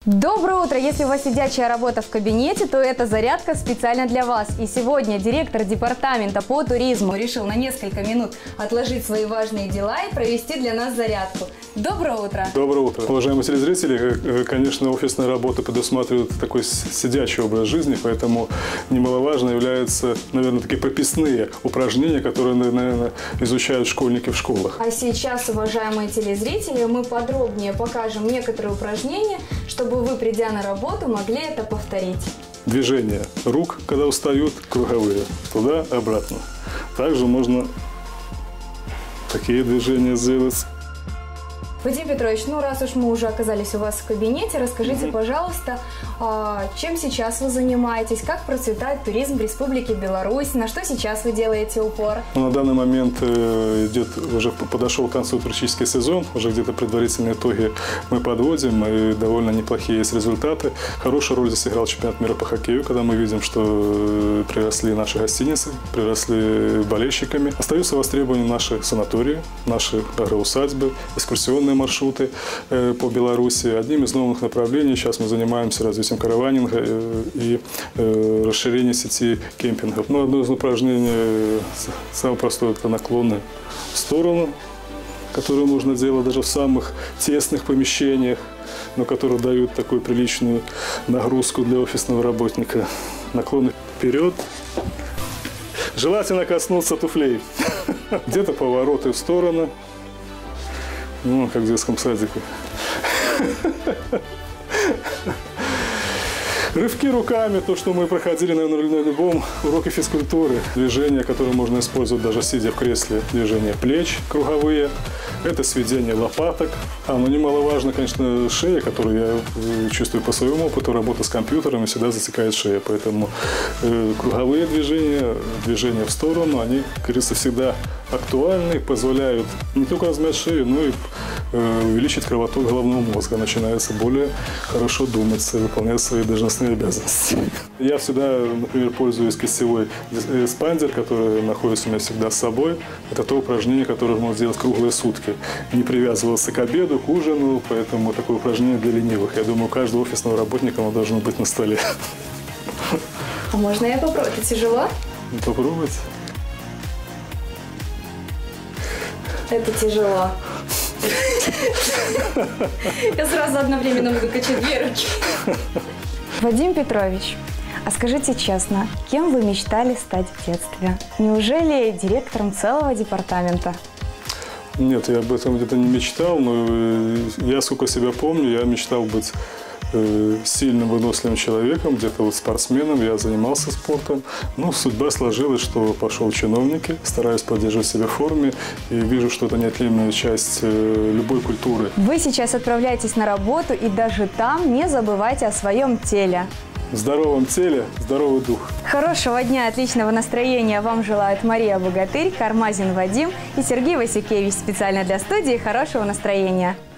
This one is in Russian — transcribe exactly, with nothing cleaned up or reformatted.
Доброе утро! Если у вас сидячая работа в кабинете, то эта зарядка специально для вас. И сегодня директор департамента по туризму решил на несколько минут отложить свои важные дела и провести для нас зарядку. Доброе утро! Доброе утро! Уважаемые телезрители, конечно, офисная работа предусматривает такой сидячий образ жизни, поэтому немаловажно являются, наверное, такие прописные упражнения, которые, наверное, изучают школьники в школах. А сейчас, уважаемые телезрители, мы подробнее покажем некоторые упражнения, чтобы вы, придя на работу, могли это повторить. Движения рук, когда устают, круговые, туда-обратно. Также можно такие движения сделать. Вадим Петрович, ну раз уж мы уже оказались у вас в кабинете, расскажите, mm-hmm. пожалуйста, чем сейчас вы занимаетесь, как процветает туризм в Республике Беларусь, на что сейчас вы делаете упор? Ну, на данный момент идет, уже подошел к концу туристический сезон, уже где-то предварительные итоги мы подводим, и довольно неплохие есть результаты. Хорошую роль здесь играл чемпионат мира по хоккею, когда мы видим, что приросли наши гостиницы, приросли болельщиками. Остаются востребованы наши санатории, наши агроусадьбы, экскурсионные маршруты э, по Беларуси. Одним из новых направлений сейчас мы занимаемся развитием караванинга э, и э, расширением сети кемпингов. Ну, одно из упражнений, э, самое простое, это наклоны в сторону, которые нужно делать даже в самых тесных помещениях, но которые дают такую приличную нагрузку для офисного работника. Наклоны вперед. Желательно коснуться туфлей. Где-то повороты в сторону. Ну, как в детском садике. Рывки руками, то, что мы проходили, наверное, на любом уроке физкультуры. Движения, которые можно использовать даже сидя в кресле. Движения плеч круговые. Это сведение лопаток. А, ну, немаловажно, конечно, шея, которую я чувствую по своему опыту. Работа с компьютером всегда затекает шея. Поэтому э, круговые движения, движения в сторону, они, как говорится, всегда актуальны, позволяют не только размять шею, но и э, увеличить кровоток головного мозга. Начинается более хорошо думать, выполнять свои должностные обязанности. Я всегда, например, пользуюсь кистевой спандер, который находится у меня всегда с собой. Это то упражнение, которое можно сделать круглые сутки. Не привязываться к обеду, к ужину, поэтому такое упражнение для ленивых. Я думаю, у каждого офисного работника оно должно быть на столе. А можно я попробую? Это тяжело? Попробуйте. Это тяжело. Я сразу одновременно буду качать две руки. Вадим Петрович, а скажите честно, кем вы мечтали стать в детстве? Неужели директором целого департамента? Нет, я об этом где-то не мечтал, но я, сколько себя помню, я мечтал быть сильным, выносливым человеком, где-то вот спортсменом, я занимался спортом. Но судьба сложилась, что пошел в чиновники, стараюсь поддерживать себя в форме и вижу, что это неотъемлемая часть любой культуры. Вы сейчас отправляетесь на работу и даже там не забывайте о своем теле. В здоровом теле здоровый дух. Хорошего дня, отличного настроения вам желают Мария Богатырь, Кармазин Вадим и Сергей Васюкевич. Специально для студии хорошего настроения.